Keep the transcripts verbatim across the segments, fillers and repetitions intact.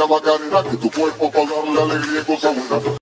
María Macarena, que tu cuerpo para darle alegría y cosa buena.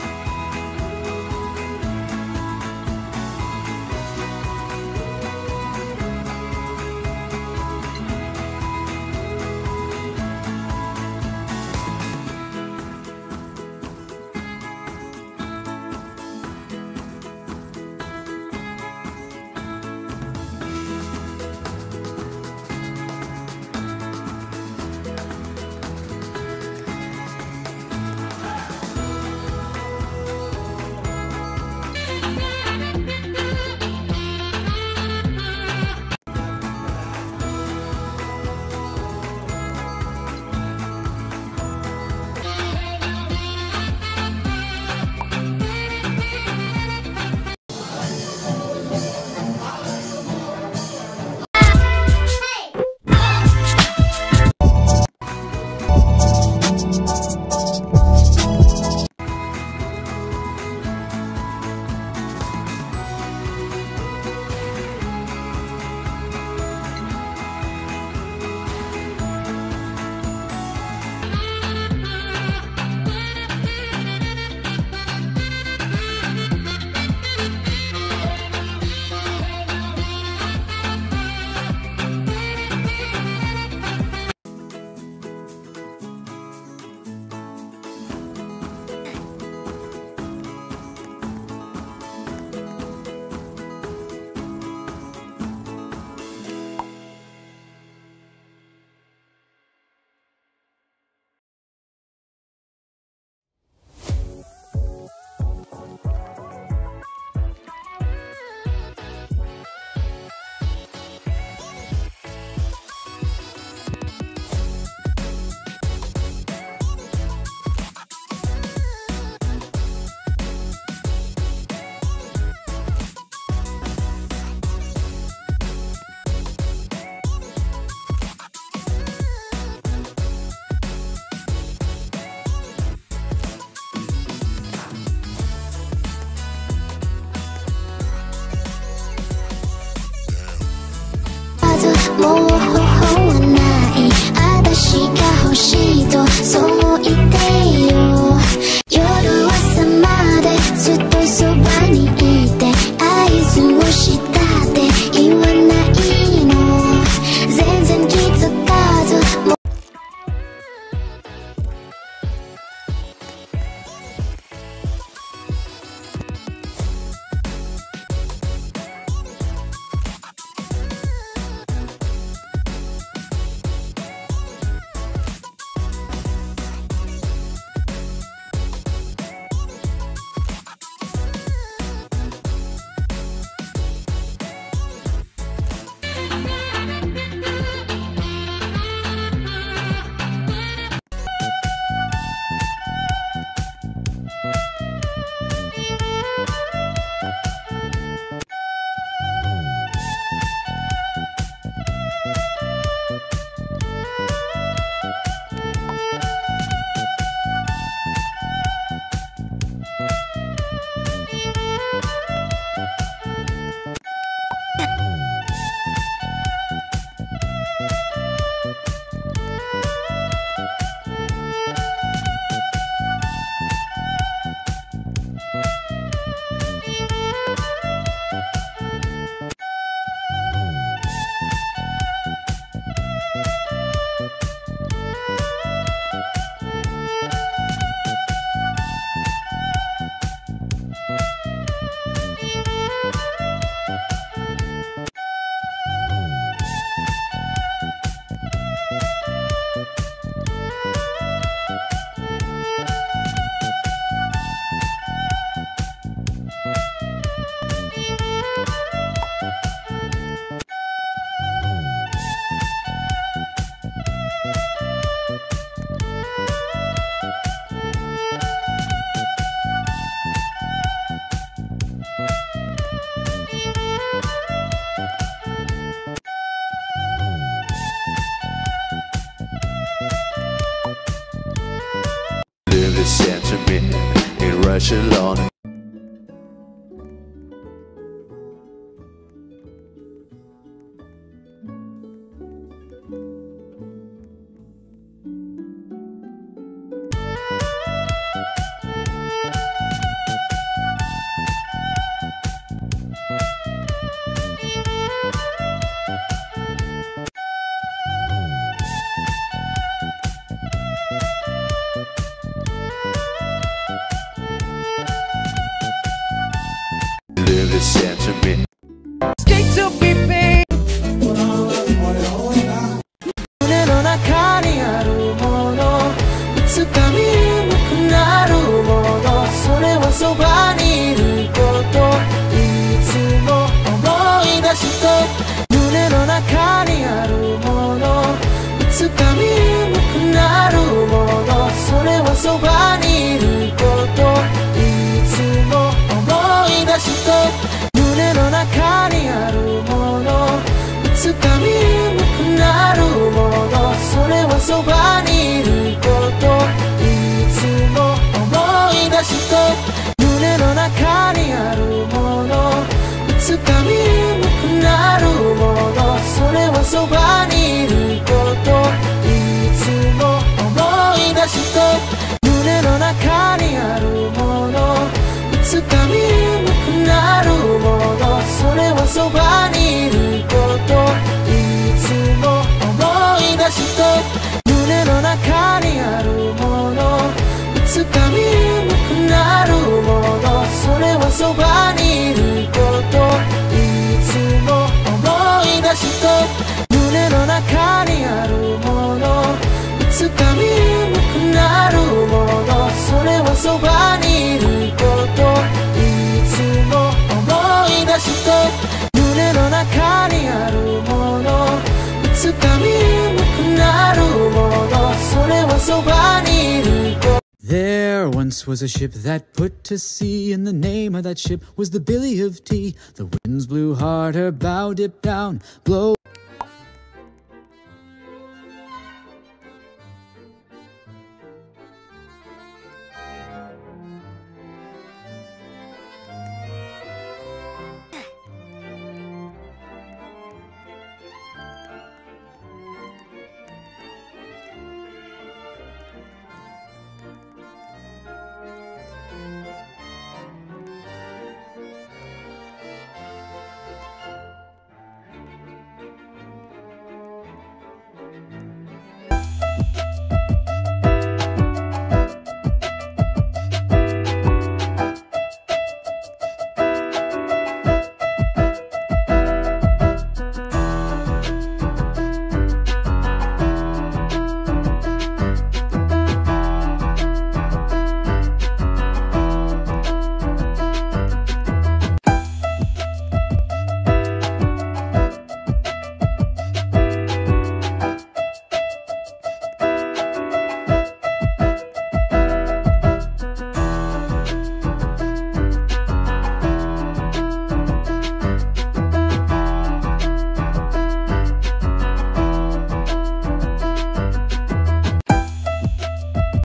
sentiment in rush alone. そばにいることいつも思い出して胸の中にあるものいつか見えなくなるものそれはそばにいることいつも思い出して胸の中にあるものいつか見えなくなるものそれはそばにいることいつも思い出して胸の中にあるものいつか見えなくなるものそれはそばにいることいつも思い出して胸の中にあるものいつか見えなくなるものそれはそばにいることいつも思い出して胸の中にあるものいつか見えなくなるものそれはそばにいることいつも思い出して胸の中にあるものいつか見えなくなるものそれはそばにいること There once was a ship that put to sea, and the name of that ship was the Billy of Tea. The winds blew hard, her bow dipped down, blow